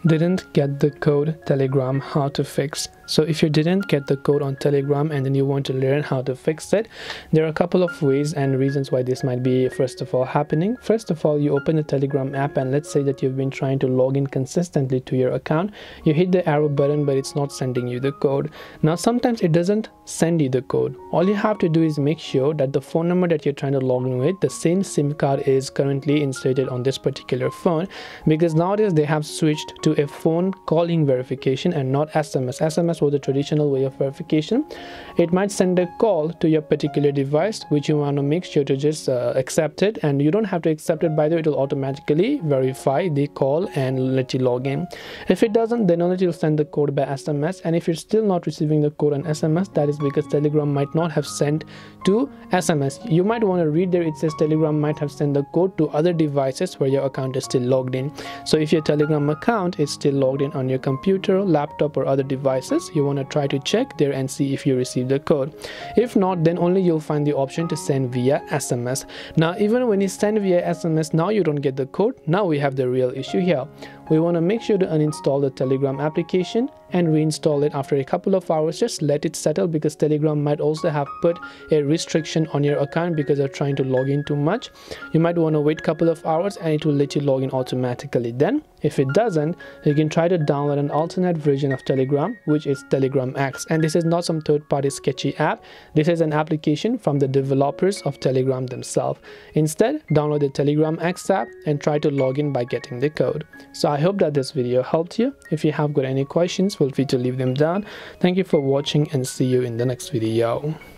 didn't get the code Telegram how to fix. So if you didn't get the code on Telegram and then you want to learn how to fix it, there are a couple of ways and reasons why this might be first of all happening. First of all, you open the Telegram app and let's say that you've been trying to log in consistently to your account. You hit the arrow button but it's not sending you the code. Now sometimes it doesn't send you the code. All you have to do is make sure that the phone number that you're trying to log in with, the same SIM card is currently inserted on this particular phone, because nowadays they have switched to a phone calling verification and not SMS. SMS was the traditional way of verification. It might send a call to your particular device which you want to make sure to just accept it, and you don't have to accept it, by the way. It will automatically verify the call and let you log in. If it doesn't, then only it will send the code by SMS, and if you're still not receiving the code on SMS, that is because Telegram might not have sent to SMS. You might want to read there, it says Telegram might have sent the code to other devices where your account is still logged in. So if your Telegram account is still logged in on your computer, laptop or other devices, you want to try to check there and see if you received the code. If not, then only you'll find the option to send via SMS. Now even when you send via SMS, now you don't get the code. Now we have the real issue here. We want to make sure to uninstall the Telegram application and reinstall it after a couple of hours. Just let it settle, because Telegram might also have put a restriction on your account because they're trying to log in too much. You might want to wait a couple of hours and it will let you log in automatically. Then if it doesn't, you can try to download an alternate version of Telegram, which is Telegram X. And this is not some third-party sketchy app. This is an application from the developers of Telegram themselves. Instead, download the Telegram X app and try to log in by getting the code. So I hope that this video helped you. If you have got any questions, feel free to leave them down. Thank you for watching and see you in the next video.